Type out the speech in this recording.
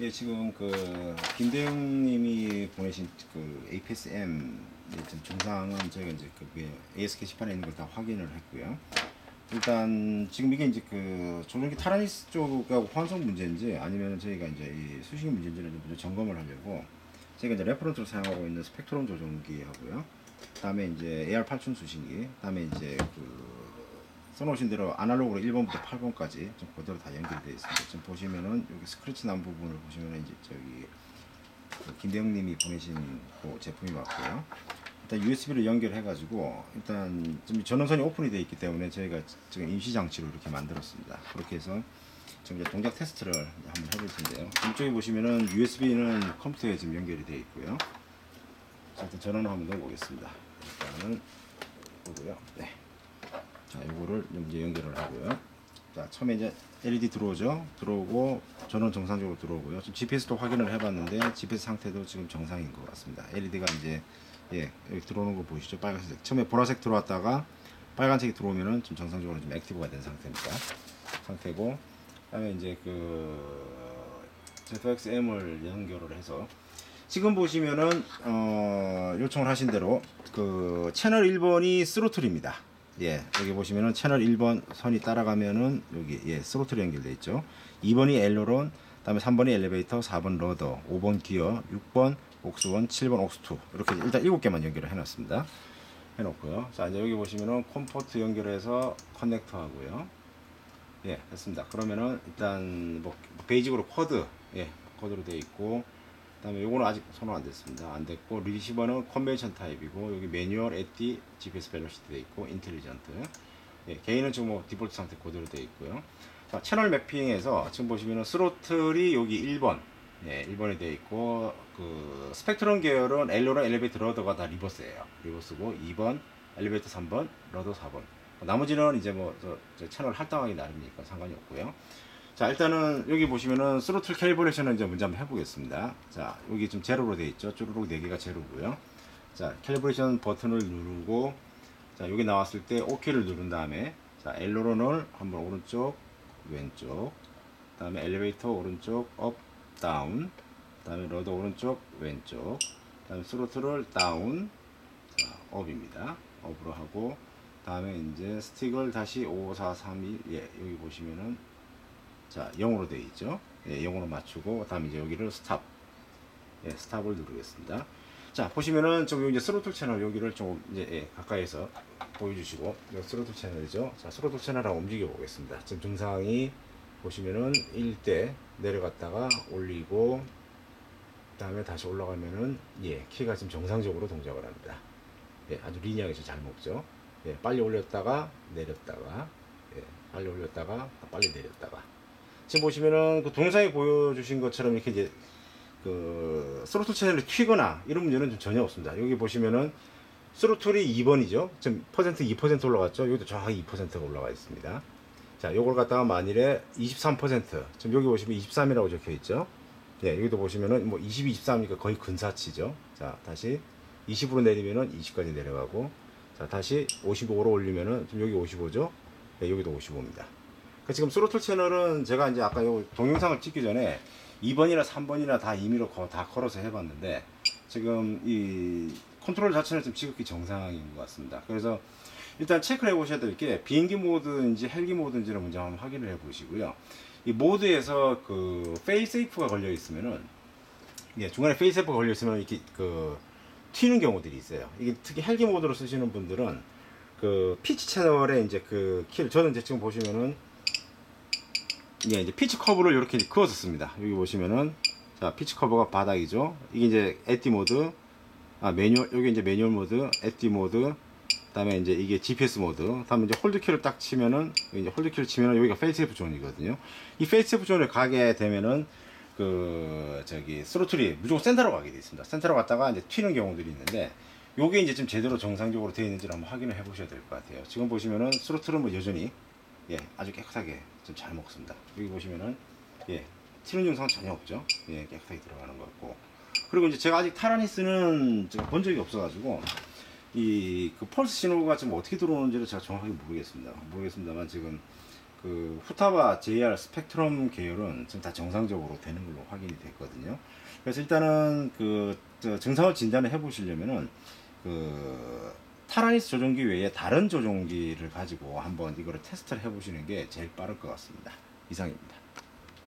예, 지금 그 김대웅님이 보내신 그 APS-M 지금 증상은 저희가 이제 그 AS 게시판에 있는 걸 다 확인을 했고요. 일단 지금 이게 이제 그 조종기 타라니스 쪽하고 호환성 문제인지 아니면 저희가 이제 이 수식이 문제인지를 좀 먼저 점검을 하려고 저희가 이제 레퍼런스로 사용하고 있는 스펙트럼 조종기 하고요. 그다음에 이제 AR8000 수신기, 그다음에 이제 그 써놓으신 대로 아날로그로 1번부터 8번까지 좀 그대로 다 연결되어 있습니다. 지금 보시면은 여기 스크래치 난 부분을 보시면은 이제 저기 그 김대영님이 보내신 그 제품이 맞고요. 일단 USB를 연결해가지고 일단 지금 전원선이 오픈이 되어 있기 때문에 저희가 지금 임시 장치로 이렇게 만들었습니다. 그렇게 해서 지금 이제 동작 테스트를 한번 해볼 텐데요. 이쪽에 보시면은 USB는 컴퓨터에 지금 연결이 되어 있고요. 자, 일단 전원을 한번 넣어보겠습니다. 일단은 보고요. 네. 자, 요거를 이제 연결을 하고요. 자, 처음에 이제 LED 들어오죠. 들어오고 전원 정상적으로 들어오고요. 지금 GPS도 확인을 해봤는데 GPS 상태도 지금 정상인 것 같습니다. LED가 이제 여기 들어오는 거 보이시죠? 빨간색. 처음에 보라색 들어왔다가 빨간색이 들어오면은 지금 정상적으로 좀 액티브가 된 상태고, 그다음에 이제 그 ZXM을 연결을 해서 지금 보시면은 요청을 하신 대로 그 채널 1번이 스로틀입니다. 예, 여기 보시면은 채널 1번 선이 따라가면은 여기 스로틀이 연결되어 있죠. 2번이 엘로론, 그다음에 3번이 엘리베이터, 4번 러더, 5번 기어, 6번 옥스1, 7번 옥스2 이렇게 일단 7개만 연결을 해놨습니다. 해놓고요. 자, 이제 여기 보시면은 컴포트 연결해서 커넥터 하고요. 예, 됐습니다. 그러면은 일단 뭐 베이직으로 코드로 되어 있고, 그다음에 요거는 아직 선호 안 됐습니다. 안 됐고, 리시버는 컨벤션 타입이고, 여기 매뉴얼, 에티, GPS 벨로시티 되어 있고, 인텔리전트. 예, 개인은 지금 뭐 디폴트 상태 그대로 되어 있고요. 자, 채널 매핑에서 지금 보시면은 스로틀이 여기 1번, 1번에 되어 있고, 그 스펙트럼 계열은 엘로랑 엘리베이터 러더가 다 리버스예요. 리버스고, 2번 엘리베이터 3번, 러더 4번. 나머지는 이제 뭐 저 채널 할당하기 나름이니까 상관이 없고요. 자, 일단은 여기 보시면은 스로틀 캘리브레이션을 이제 먼저 한번 해보겠습니다. 자, 여기 지금 제로로 되어 있죠. 쭈루룩 4개가 제로고요. 자, 캘리브레이션 버튼을 누르고, 자, 여기 나왔을 때 OK를 누른 다음에, 자, 엘로론을 한번 오른쪽, 왼쪽, 그 다음에 엘리베이터 오른쪽, 업, 다운, 그 다음에 러더 오른쪽, 왼쪽, 그 다음에 스로틀을 다운, 자, 업입니다. 업으로 하고, 다음에 이제 스틱을 다시 5, 4, 3, 1, 여기 보시면은 자, 0으로 되어 있죠. 0으로 맞추고, 다음에 이제 여기를 스탑. 스탑을 누르겠습니다. 자, 보시면은 저기 이제 스로틀 채널 여기를 좀 이제 가까이서 보여주시고, 여기 스로틀 채널이죠. 자, 스로틀 채널하고 움직여 보겠습니다. 지금 증상이 보시면은 1대 내려갔다가 올리고, 다음에 다시 올라가면은 키가 지금 정상적으로 동작을 합니다. 아주 리니어하게 잘 먹죠. 빨리 올렸다가 내렸다가, 빨리 올렸다가 빨리 내렸다가. 지금 보시면은 그 동영상에 보여주신 것처럼 이렇게 이제 그 스로틀 채널을 튀거나 이런 문제는 좀 전혀 없습니다. 여기 보시면은 스로틀이 2번이죠. 지금 퍼센트 2% 올라갔죠. 여기도 정확히 2%가 올라가 있습니다. 자, 요걸 갖다가 만일에 23%, 지금 여기 보시면 23이라고 적혀 있죠. 여기도 보시면은 뭐 22, 23이니까 거의 근사치죠. 자, 다시 20으로 내리면은 20까지 내려가고, 자, 다시 55로 올리면은 지금 여기 55죠. 여기도 55입니다. 지금 스로틀 채널은 제가 이제 아까 요 동영상을 찍기 전에 2번이나 3번이나 다 임의로 다 걸어서 해봤는데, 지금 이 컨트롤 자체는 좀 지극히 정상인 것 같습니다. 그래서 일단 체크를 해 보셔야 될 게 비행기 모드인지 헬기 모드인지를 먼저 한번 확인을 해 보시고요. 이 모드에서 그 페이세이프가 걸려 있으면은, 중간에 페이세이프가 걸려 있으면 이렇게 그 튀는 경우들이 있어요. 이게 특히 헬기 모드로 쓰시는 분들은 그 피치 채널에 이제 그 키를, 저는 이제 지금 보시면은 이제 피치 커브를 이렇게 그어서 씁니다. 여기 보시면은, 자, 피치 커브가 바닥이죠. 이게 이제 에티 모드, 매뉴얼, 여기 이제 매뉴얼 모드, 에티 모드, 그 다음에 이제 이게 GPS 모드, 다음에 이제 홀드 키를 딱 치면은, 이제 홀드 키를 치면은 여기가 페이스세이프 존이거든요. 이 페이스세이프 존에 가게 되면은 그 저기 스로틀이 무조건 센터로 가게 돼 있습니다. 센터로 갔다가 이제 튀는 경우들이 있는데, 요게 이제 좀 제대로 정상적으로 되어 있는지를 한번 확인을 해 보셔야 될 것 같아요. 지금 보시면은 스로틀은 뭐 여전히 아주 깨끗하게 좀 잘 먹습니다. 여기 보시면은 튀는 증상은 전혀 없죠. 깨끗하게 들어가는 것 같고, 그리고 이제 제가 아직 타라니스는 제가 본 적이 없어가지고 이 그 펄스 신호가 지금 어떻게 들어오는지를 제가 정확하게 모르겠습니다만, 지금 그 후타바 JR 스펙트럼 계열은 지금 다 정상적으로 되는 걸로 확인이 됐거든요. 그래서 일단은 증상을 진단을 해보시려면은 그 타라니스 조종기 외에 다른 조종기를 가지고 한번 이거를 테스트를 해보시는 게 제일 빠를 것 같습니다. 이상입니다.